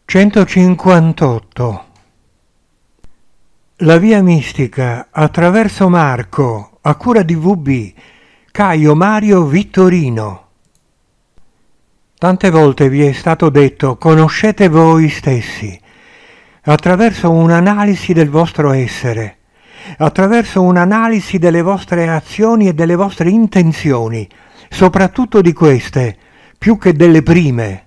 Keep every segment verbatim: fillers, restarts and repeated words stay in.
centocinquantotto. La via mistica attraverso Marco, a cura di V B, Caio Mario Vittorino. Tante volte vi è stato detto: conoscete voi stessi, attraverso un'analisi del vostro essere, attraverso un'analisi delle vostre azioni e delle vostre intenzioni, soprattutto di queste, più che delle prime.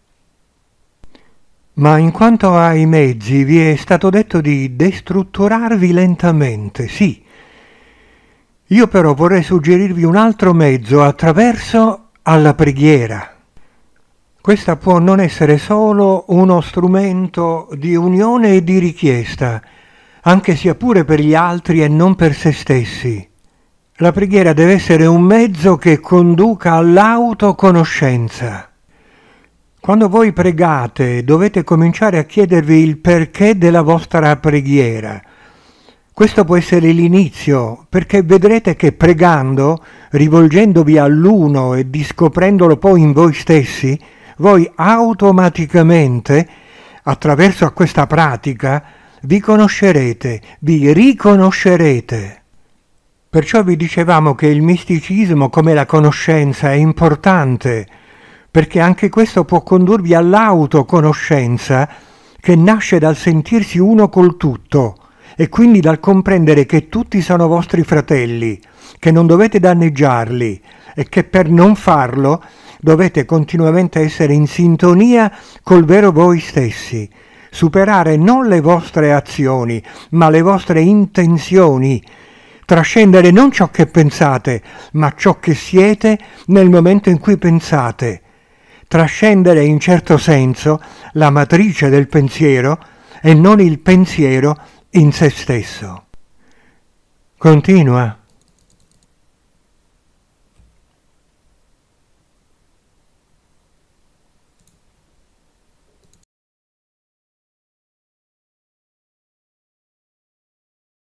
Ma in quanto ai mezzi vi è stato detto di destrutturarvi lentamente, sì. Io però vorrei suggerirvi un altro mezzo attraverso alla preghiera. Questa può non essere solo uno strumento di unione e di richiesta, anche sia pure per gli altri e non per se stessi. La preghiera deve essere un mezzo che conduca all'autoconoscenza. Quando voi pregate dovete cominciare a chiedervi il perché della vostra preghiera. Questo può essere l'inizio, perché vedrete che pregando, rivolgendovi all'uno e discoprendolo poi in voi stessi, voi automaticamente, attraverso a questa pratica, vi conoscerete, vi riconoscerete. Perciò vi dicevamo che il misticismo, come la conoscenza, è importante, perché anche questo può condurvi all'autoconoscenza che nasce dal sentirsi uno col tutto e quindi dal comprendere che tutti sono vostri fratelli, che non dovete danneggiarli e che per non farlo dovete continuamente essere in sintonia col vero voi stessi, superare non le vostre azioni ma le vostre intenzioni, trascendere non ciò che pensate ma ciò che siete nel momento in cui pensate, trascendere in certo senso la matrice del pensiero e non il pensiero in se stesso. Continua.